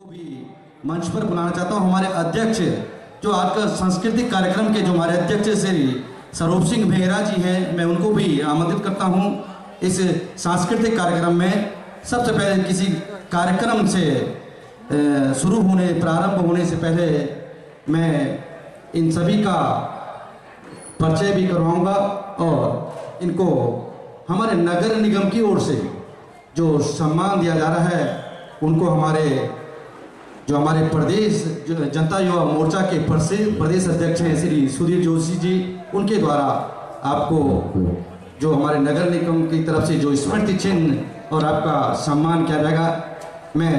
भी मंच पर बुलाना चाहता हूँ। हमारे अध्यक्ष जो आज का सांस्कृतिक कार्यक्रम के जो हमारे अध्यक्ष श्री स्वरूप सिंह मेहरा जी हैं, मैं उनको भी आमंत्रित करता हूँ इस सांस्कृतिक कार्यक्रम में। सबसे पहले किसी कार्यक्रम से प्रारंभ होने से पहले मैं इन सभी का परिचय भी करवाऊंगा और इनको हमारे नगर निगम की ओर से जो सम्मान दिया जा रहा है उनको हमारे प्रदेश जनता युवा मोर्चा के प्रदेश अध्यक्ष हैं श्री सुधीर जोशी जी, उनके द्वारा आपको जो हमारे नगर निगम की तरफ से जो स्मृति चिन्ह और आपका सम्मान किया जाएगा। मैं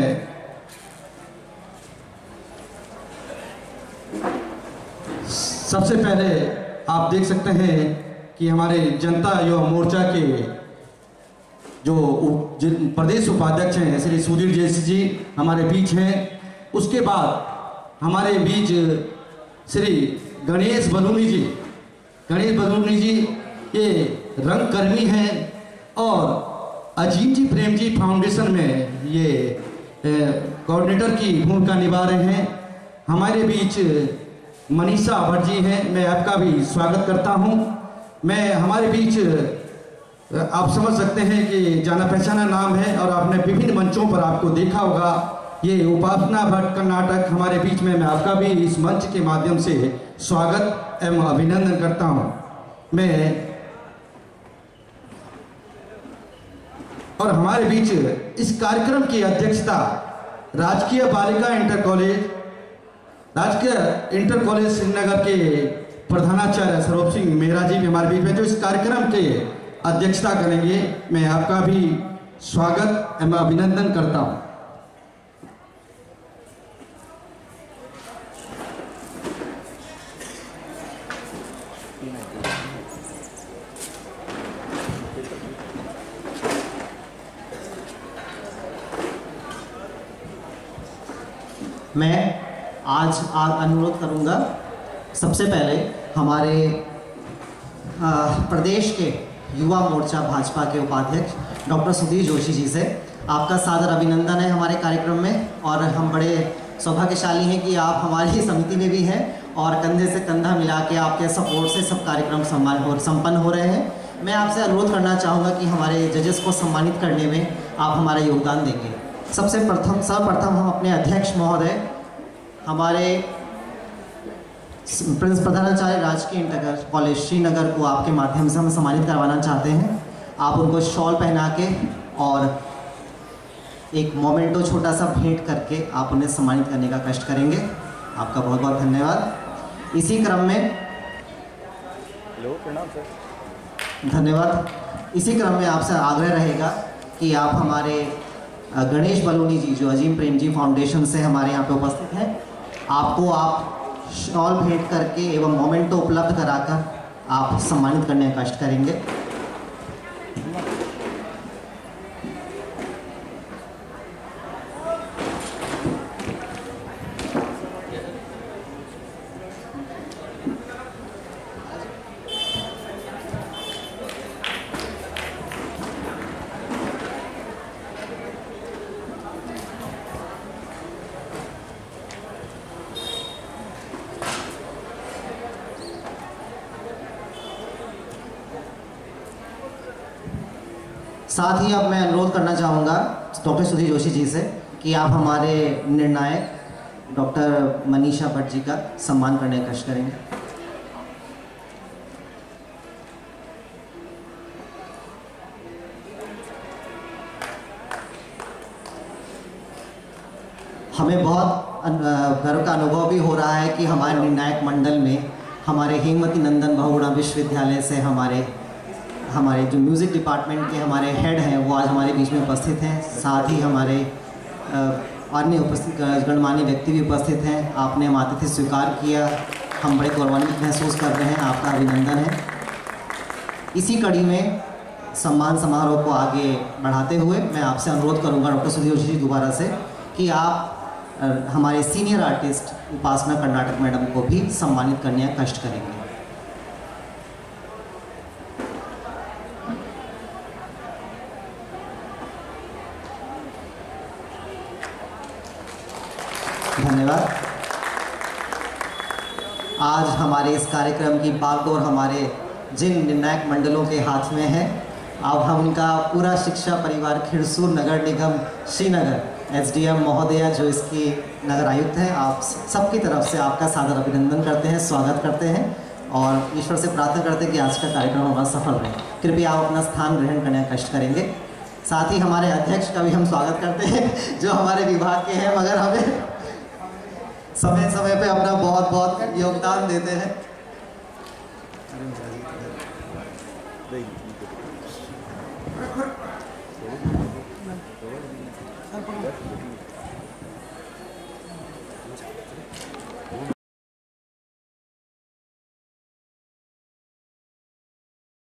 सबसे पहले आप देख सकते हैं कि हमारे जनता युवा मोर्चा के जो प्रदेश उपाध्यक्ष हैं श्री सुधीर जोशी जी हमारे बीच हैं। उसके बाद हमारे बीच श्री गणेश बलूनी जी ये रंगकर्मी हैं और अजीम जी प्रेम जी फाउंडेशन में ये कोऑर्डिनेटर की भूमिका निभा रहे हैं। हमारे बीच मनीषा भट्ट जी हैं, मैं आपका भी स्वागत करता हूं। मैं हमारे बीच आप समझ सकते हैं कि जाना पहचाना नाम है और आपने विभिन्न मंचों पर आपको देखा होगा, ये उपासना भट्ट कर्नाटक हमारे बीच में। मैं आपका भी इस मंच के माध्यम से स्वागत एवं अभिनंदन करता हूं। और हमारे बीच इस कार्यक्रम की अध्यक्षता राजकीय इंटर कॉलेज श्रीनगर के प्रधानाचार्य स्वरूप सिंह मेहरा जी भी हमारे बीच में जो इस कार्यक्रम के अध्यक्षता करेंगे। मैं आपका भी स्वागत एवं अभिनंदन करता हूं। मैं आज अनुरोध करूंगा सबसे पहले हमारे प्रदेश के युवा मोर्चा भाजपा के उपाध्यक्ष डॉक्टर सुधीर जोशी जी से आपका सादर अभिनंदन है हमारे कार्यक्रम में। और हम बड़े सौभाग्यशाली हैं कि आप हमारी समिति में भी हैं और कंधे से कंधा मिला के आपके सपोर्ट से सब कार्यक्रम संपन्न हो रहे हैं। मैं आपसे अनुरोध करना चाहूँगा कि हमारे जजेस को सम्मानित करने में आप हमारा योगदान देंगे। सर्वप्रथम हम अपने अध्यक्ष महोदय हमारे प्रधानाचार्य राजकीय इंटर कॉलेज श्रीनगर को आपके माध्यम से हम सम्मानित करवाना चाहते हैं। आप उनको शॉल पहना के और एक मोमेंटो छोटा सा भेंट करके आप उन्हें सम्मानित करने का कष्ट करेंगे। आपका बहुत बहुत धन्यवाद। इसी क्रम में इसी क्रम में आपसे आग्रह रहेगा कि आप हमारे गणेश बलूनी जी जो अजीम प्रेम जी फाउंडेशन से हमारे यहाँ पे उपस्थित हैं, आपको आप शॉल भेंट करके एवं मोमेंटो उपलब्ध कराकर आप सम्मानित करने का कष्ट करेंगे। साथ ही अब मैं अनुरोध करना चाहूँगा डॉक्टर सुधीर जोशी जी से कि आप हमारे निर्णायक डॉक्टर मनीषा भट्ट जी का सम्मान करने का कष्ट करेंगे। हमें बहुत गर्व का अनुभव भी हो रहा है कि हमारे निर्णायक मंडल में हमारे हेमवती नंदन बहुगुणा विश्वविद्यालय से हमारे जो म्यूज़िक डिपार्टमेंट के हमारे हेड हैं वो आज हमारे बीच में उपस्थित हैं। साथ ही हमारे अन्य उपस्थित गणमान्य व्यक्ति भी उपस्थित हैं। आपने हम आतिथ्य स्वीकार किया, हम बड़े गौरवान्वित महसूस कर रहे हैं। आपका अभिनंदन है। इसी कड़ी में सम्मान समारोह को आगे बढ़ाते हुए मैं आपसे अनुरोध करूंगा डॉक्टर सुधीर जोशी जी दोबारा से कि आप हमारे senior artist Upasana Karnataka madam को भी सम्मानित करने का कष्ट करेंगे। धन्यवाद। आज हमारे इस कार्यक्रम की बागडोर हमारे जिन निर्णायक मंडलों के हाथ में है, अब हम उनका पूरा शिक्षा परिवार खिरसूर नगर निगम श्रीनगर एसडीएम महोदया जो इसकी नगर आयुक्त हैं, आप सबकी तरफ से आपका सादर अभिनंदन करते हैं, स्वागत करते हैं और ईश्वर से प्रार्थना करते हैं कि आज का कार्यक्रम हमारा सफल रहे। कृपया आप अपना स्थान ग्रहण करने का कष्ट करेंगे। साथ ही हमारे अध्यक्ष का भी हम स्वागत करते हैं जो हमारे विभाग के हैं मगर हमें समय समय पे अपना बहुत बहुत योगदान देते हैं।